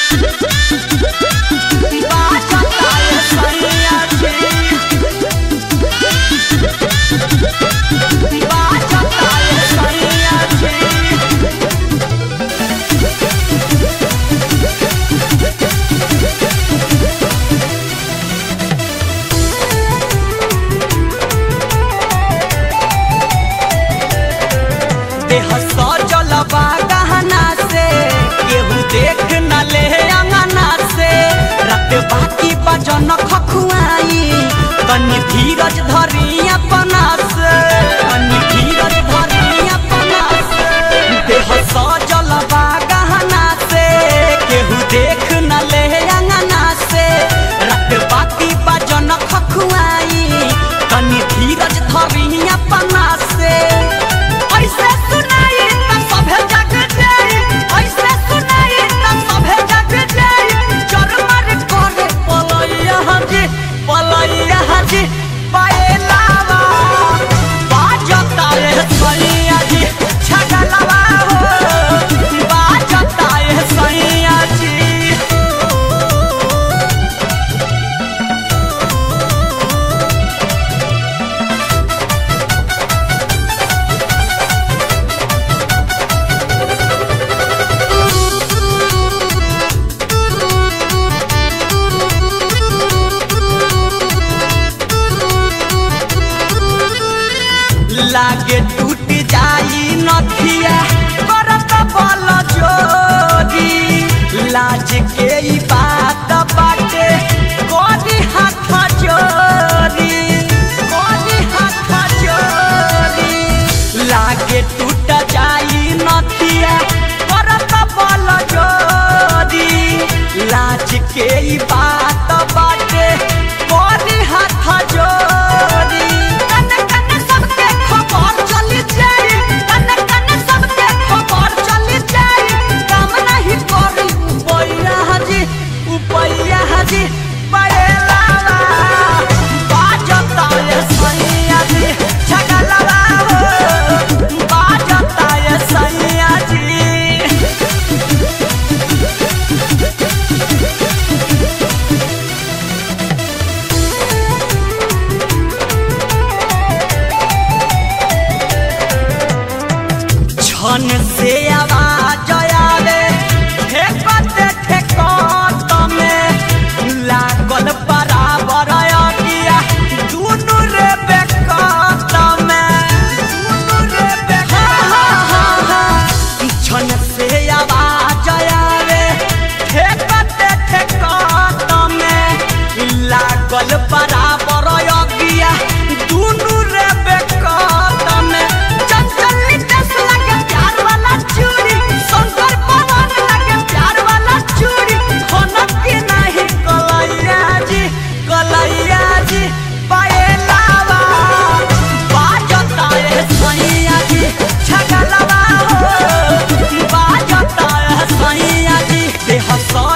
जन खखुआई तनी धीरज धरी अपना से, तनी धीरज धरी अपना से। देह सजल बा गहना से केहू देख न ले अंगना से, रात बाकी बा जन खखुआई तनी धीरज धरी अपना से। ऐसे सुनाई त सभे जग जाई, ऐसे सुनाई त सभे जग जाई। जरमर करे पलैया जी पायलावा बाजता रे सैया जी, छगलवा हो बाजता रे सैया जी। लागे टूट जाई नथिया करत बल जोरी, लाज के ई बात बाटे कोदी हाथ जोरी, कोदी हाथ जोरी। लागे टूट जाई नथिया करत बल जोरी, लाज के ई बात बाटे कोदी हाथ जोरी। छन से आवाज आवे ठेकते ठेकत में लागल बराबर अगिया दुनु रे बेकत में, दुनु रे बेकत। छन से आवाज आवे ठेकते ठेकत में लागल बराबर अगिया दुनु रे बेकत में। हंसा